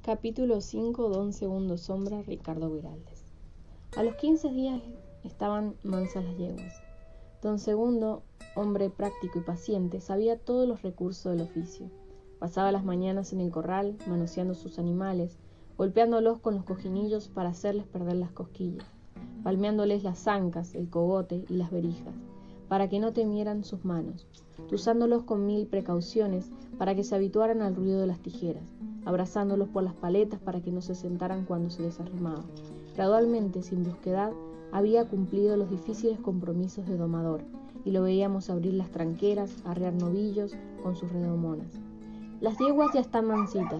Capítulo 5. Don Segundo Sombra, Ricardo Guiraldes. A los 15 días estaban mansas las yeguas. Don Segundo, hombre práctico y paciente, sabía todos los recursos del oficio. Pasaba las mañanas en el corral, manoseando sus animales, golpeándolos con los cojinillos para hacerles perder las cosquillas, palmeándoles las ancas, el cogote y las berijas, para que no temieran sus manos, tuzándolos con 1000 precauciones para que se habituaran al ruido de las tijeras, abrazándolos por las paletas para que no se sentaran cuando se les arrimaba. Gradualmente, sin brusquedad, había cumplido los difíciles compromisos de domador, y lo veíamos abrir las tranqueras, arrear novillos con sus redomonas. «Las yeguas ya están mansitas»,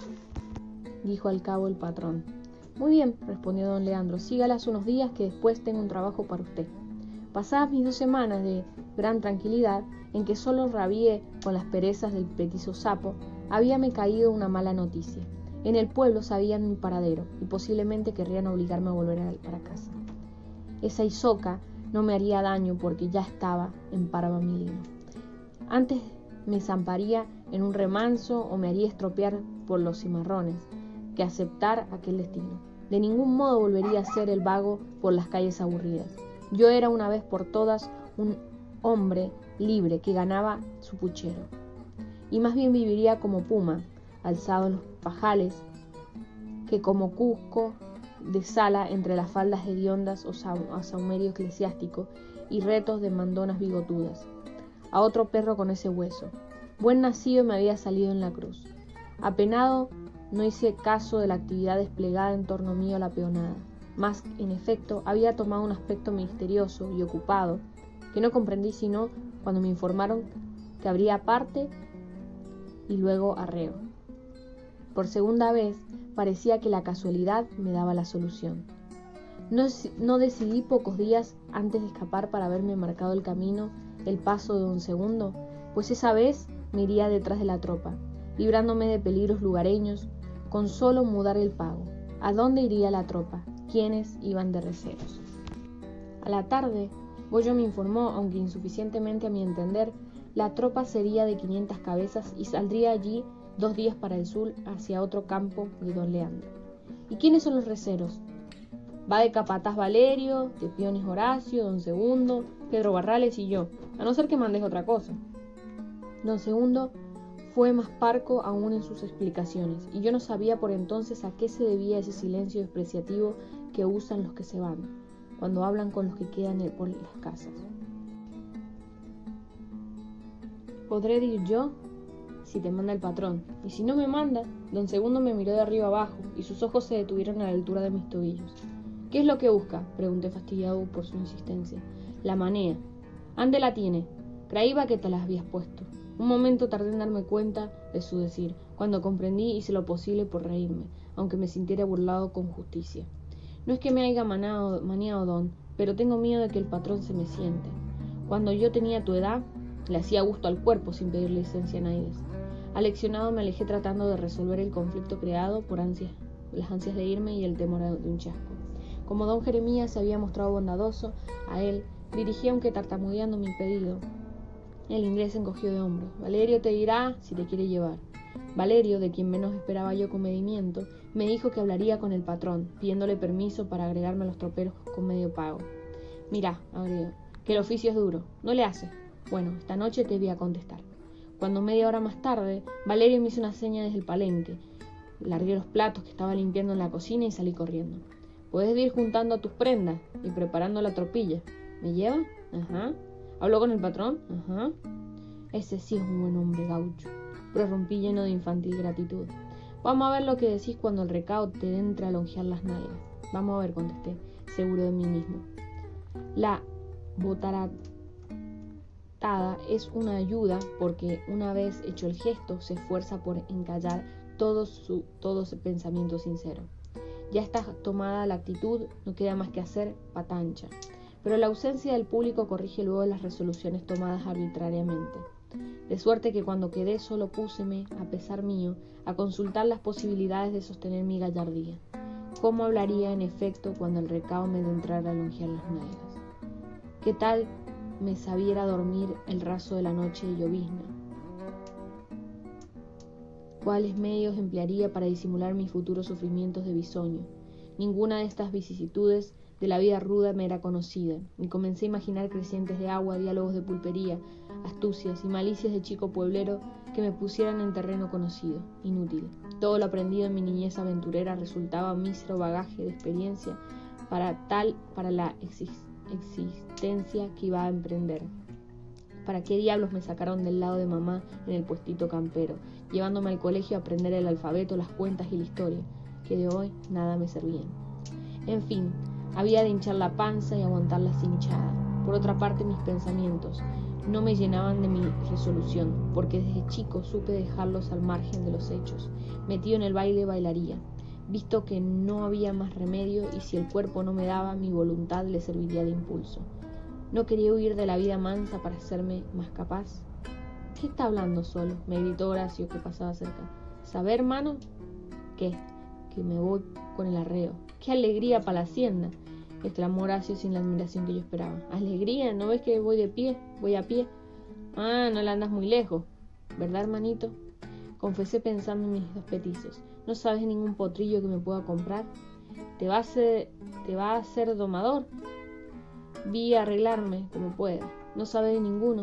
dijo al cabo el patrón. «Muy bien», respondió don Leandro, «sígalas unos días que después tengo un trabajo para usted». Pasadas mis 2 semanas de gran tranquilidad, en que solo rabié con las perezas del petizo sapo, habíame caído una mala noticia. En el pueblo sabían mi paradero, y posiblemente querrían obligarme a volver para casa. Esa isoca no me haría daño porque ya estaba en Parva mi lino. Antes me zamparía en un remanso o me haría estropear por los cimarrones que aceptar aquel destino. De ningún modo volvería a ser el vago por las calles aburridas. Yo era una vez por todas un hombre libre que ganaba su puchero, y más bien viviría como puma, alzado en los pajales, que como cusco de sala entre las faldas hediondas o saumerio eclesiástico y retos de mandonas bigotudas. A otro perro con ese hueso. Buen nacido me había salido en la cruz. Apenado, no hice caso de la actividad desplegada en torno mío a la peonada. Mas, en efecto, había tomado un aspecto misterioso y ocupado, que no comprendí sino cuando me informaron que habría parte y luego arreo. Por segunda vez, parecía que la casualidad me daba la solución. No decidí pocos días antes de escapar para haberme marcado el camino, el paso de don Segundo, pues esa vez me iría detrás de la tropa, librándome de peligros lugareños, con solo mudar el pago. ¿A dónde iría la tropa? ¿Quiénes iban de receros? A la tarde, Goyo me informó, aunque insuficientemente a mi entender, la tropa sería de 500 cabezas y saldría allí 2 días para el sur hacia otro campo de don Leandro. ¿Y quiénes son los receros? Va de capataz Valerio, de Piones Horacio, don Segundo, Pedro Barrales y yo, a no ser que mandes otra cosa. Don Segundo fue más parco aún en sus explicaciones, y yo no sabía por entonces a qué se debía ese silencio despreciativo que usan los que se van, cuando hablan con los que quedan por las casas. ¿Podré ir yo? Si te manda el patrón. Y si no me manda, don Segundo me miró de arriba abajo, y sus ojos se detuvieron a la altura de mis tobillos. ¿Qué es lo que busca? Pregunté fastidiado por su insistencia. La manea. ¿Ande la tiene? Creíba que te las habías puesto. Un momento tardé en darme cuenta de su decir. Cuando comprendí, hice lo posible por reírme, aunque me sintiera burlado con justicia. No es que me haya maniado, don, pero tengo miedo de que el patrón se me siente. Cuando yo tenía tu edad, le hacía gusto al cuerpo sin pedir licencia a nadie. Aleccionado me alejé tratando de resolver el conflicto creado por las ansias de irme y el temor de un chasco. Como don Jeremías se había mostrado bondadoso, a él dirigí, aunque tartamudeando, mi pedido. El inglés se encogió de hombros. Valerio te dirá si te quiere llevar. Valerio, de quien menos esperaba yo comedimiento, me dijo que hablaría con el patrón, pidiéndole permiso para agregarme a los troperos con medio pago. Mirá, agregó, que el oficio es duro. ¿No le hace? Bueno, esta noche te voy a contestar. Cuando media hora más tarde, Valerio me hizo una seña desde el palenque. Largué los platos que estaba limpiando en la cocina y salí corriendo. Puedes ir juntando a tus prendas y preparando la tropilla. ¿Me lleva? Ajá. ¿Habló con el patrón? Ajá. Ese sí es un buen hombre, gaucho, prorrumpí lleno de infantil gratitud. Vamos a ver lo que decís cuando el recao te entre a lonjear las nalgas. Vamos a ver, contesté, seguro de mí mismo. La botaratada es una ayuda porque una vez hecho el gesto se esfuerza por encallar todo ese pensamiento sincero. Ya está tomada la actitud, no queda más que hacer patancha. Pero la ausencia del público corrige luego las resoluciones tomadas arbitrariamente. De suerte que cuando quedé solo púseme, a pesar mío, a consultar las posibilidades de sostener mi gallardía. ¿Cómo hablaría en efecto cuando el recao me entrara a lonjear las nalgas? ¿Qué tal me sabiera dormir el raso de la noche llovizna? cuáles medios emplearía para disimular mis futuros sufrimientos de bisoño. Ninguna de estas vicisitudes de la vida ruda me era conocida, y comencé a imaginar crecientes de agua, diálogos de pulpería, astucias y malicias de chico pueblero que me pusieran en terreno conocido, inútil. Todo lo aprendido en mi niñez aventurera resultaba mísero bagaje de experiencia para la existencia que iba a emprender. ¿Para qué diablos me sacaron del lado de mamá en el puestito campero, llevándome al colegio a aprender el alfabeto, las cuentas y la historia, que de hoy nada me servían? En fin, había de hinchar la panza y aguantar la cinchada. Por otra parte, mis pensamientos no me llenaban de mi resolución, porque desde chico supe dejarlos al margen de los hechos. Metido en el baile bailaría, visto que no había más remedio, y si el cuerpo no me daba, mi voluntad le serviría de impulso. No quería huir de la vida mansa para hacerme más capaz. ¿Qué está hablando solo?, me gritó Horacio, que pasaba cerca. ¿Saber, hermano? ¿Qué? Que me voy con el arreo. ¡Qué alegría para la hacienda!, exclamó Horacio sin la admiración que yo esperaba. ¿Alegría? ¿No ves que voy de pie? Voy a pie. Ah, no la andas muy lejos, ¿verdad, hermanito?, confesé pensando en mis 2 petizos. ¿No sabes ningún potrillo que me pueda comprar? ¿Te va a hacer domador? Vi a arreglarme como pueda. ¿No sabes de ninguno?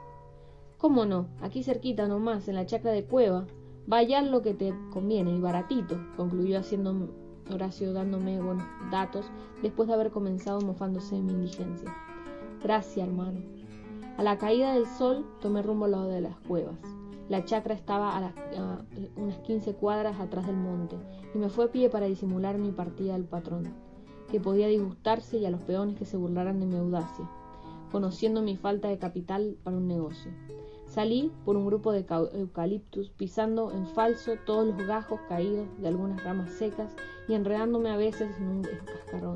¿Cómo no? Aquí cerquita nomás, en la chacra de Cueva. Vaya lo que te conviene, y baratito, concluyó haciendo Horacio, dándome buenos datos, después de haber comenzado mofándose de mi indigencia. Gracias, hermano. A la caída del sol tomé rumbo al lado de las cuevas. La chacra estaba a unas 15 cuadras atrás del monte, y me fue a pie para disimular mi partida al patrón, que podía disgustarse, y a los peones que se burlaran de mi audacia, conociendo mi falta de capital para un negocio. Salí por un grupo de eucaliptus, pisando en falso todos los gajos caídos de algunas ramas secas y enredándome a veces en un cascarón,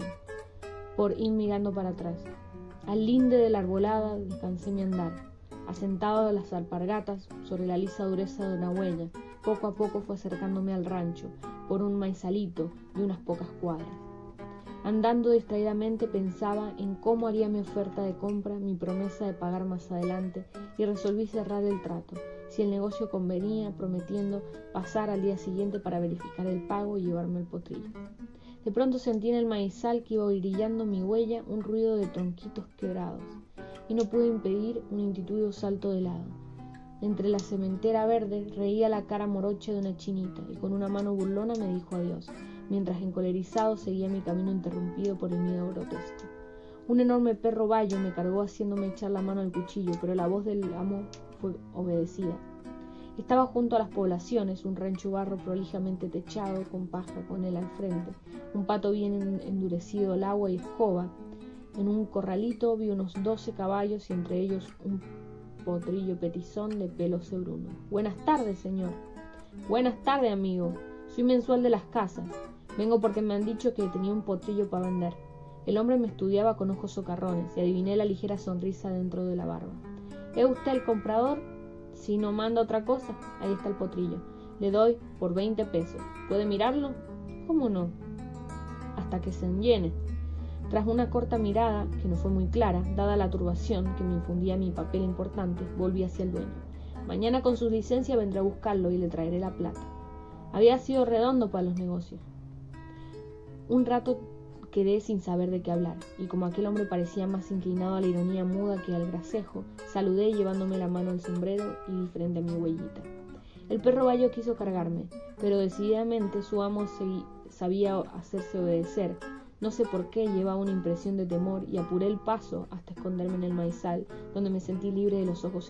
por ir mirando para atrás. Al linde de la arbolada descansé mi andar, asentado a las alpargatas sobre la lisa dureza de una huella. Poco a poco fue acercándome al rancho, por un maizalito de unas pocas cuadras. Andando distraídamente pensaba en cómo haría mi oferta de compra, mi promesa de pagar más adelante, y resolví cerrar el trato, si el negocio convenía, prometiendo pasar al día siguiente para verificar el pago y llevarme el potrillo. De pronto sentí en el maizal que iba brillando mi huella un ruido de tronquitos quebrados, y no pude impedir un intuitivo salto de lado. Entre la sementera verde reía la cara morocha de una chinita, y con una mano burlona me dijo adiós, mientras encolerizado seguía mi camino interrumpido por el miedo grotesco. Un enorme perro bayo me cargó haciéndome echar la mano al cuchillo, pero la voz del amo fue obedecida. Estaba junto a las poblaciones, un rancho barro prolijamente techado, con paja con él al frente, un pato bien endurecido al agua y escoba. En un corralito vi unos 12 caballos y entre ellos un potrillo petizón de pelo cebruno. Buenas tardes, señor. Buenas tardes, amigo. Soy mensual de las casas. Vengo porque me han dicho que tenía un potrillo para vender. El hombre me estudiaba con ojos socarrones y adiviné la ligera sonrisa dentro de la barba. ¿Es usted el comprador? Si no manda otra cosa, ahí está el potrillo. Le doy por 20 pesos. ¿Puede mirarlo? ¿Cómo no? Hasta que se llene. Tras una corta mirada, que no fue muy clara, dada la turbación que me infundía mi papel importante, volví hacia el dueño. Mañana con su licencia vendré a buscarlo y le traeré la plata. Había sido redondo para los negocios. Un rato quedé sin saber de qué hablar, y como aquel hombre parecía más inclinado a la ironía muda que al gracejo, saludé llevándome la mano al sombrero y di frente a mi huellita. El perro bayo quiso cargarme, pero decididamente su amo sabía hacerse obedecer. No sé por qué llevaba una impresión de temor y apuré el paso hasta esconderme en el maizal, donde me sentí libre de los ojos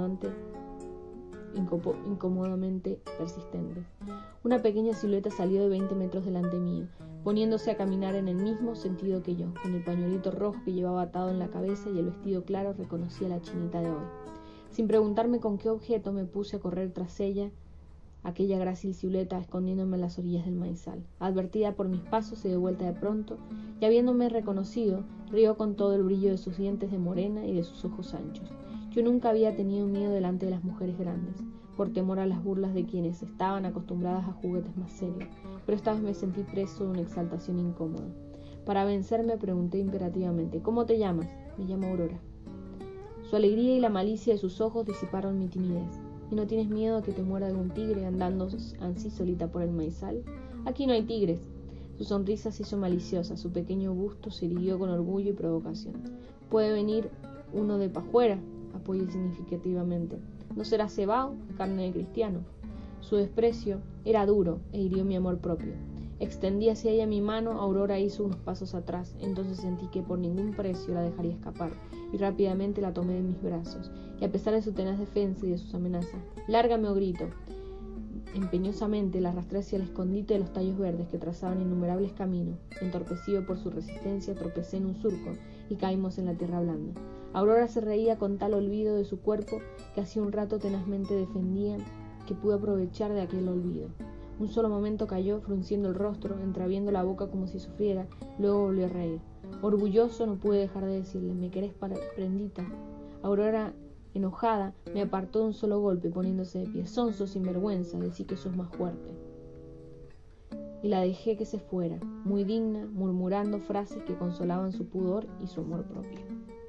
incómodamente persistentes. Una pequeña silueta salió de 20 metros delante mío, poniéndose a caminar en el mismo sentido que yo. Con el pañuelito rojo que llevaba atado en la cabeza y el vestido claro, reconocí a la chinita de hoy. Sin preguntarme con qué objeto, me puse a correr tras ella, aquella grácil silueta, escondiéndome en las orillas del maizal. Advertida por mis pasos, se dio vuelta de pronto, y habiéndome reconocido, rió con todo el brillo de sus dientes de morena y de sus ojos anchos. Yo nunca había tenido miedo delante de las mujeres grandes, por temor a las burlas de quienes estaban acostumbradas a juguetes más serios, pero esta vez me sentí preso de una exaltación incómoda. Para vencerme, pregunté imperativamente: ¿Cómo te llamas? Me llamo Aurora. Su alegría y la malicia de sus ojos disiparon mi timidez. ¿Y no tienes miedo a que te muerda algún tigre andando así solita por el maizal? Aquí no hay tigres. Su sonrisa se hizo maliciosa, su pequeño busto se irguió con orgullo y provocación. Puede venir uno de pajuera, apoyé significativamente. No será cebao, carne de cristiano. Su desprecio era duro e hirió mi amor propio. Extendí hacia ella mi mano, Aurora hizo unos pasos atrás, entonces sentí que por ningún precio la dejaría escapar, y rápidamente la tomé de mis brazos, y a pesar de su tenaz defensa y de sus amenazas, «¡Lárgame o grito!», empeñosamente la arrastré hacia el escondite de los tallos verdes que trazaban innumerables caminos. Entorpecido por su resistencia, tropecé en un surco, y caímos en la tierra blanda. Aurora se reía con tal olvido de su cuerpo que hacía un rato tenazmente defendía que pude aprovechar de aquel olvido. Un solo momento cayó, frunciendo el rostro, entreabriendo la boca como si sufriera, luego volvió a reír. Orgulloso no pude dejar de decirle: «¿Me querés prendita?». Aurora, enojada, me apartó de un solo golpe, poniéndose de pie. «Sonso, sinvergüenza, decí que sos más fuerte». Y la dejé que se fuera, muy digna, murmurando frases que consolaban su pudor y su amor propio.